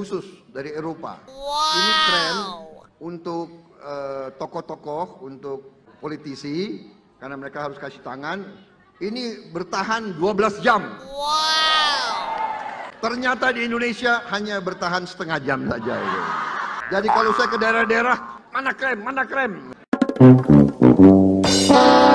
khusus dari Eropa. Ini krem untuk tokoh-tokoh, untuk politisi, karena mereka harus kasih tangan. Ini bertahan 12 jam. Ternyata di Indonesia hanya bertahan setengah jam saja. Jadi kalau saya ke daerah-daerah, mana krem, mana krem?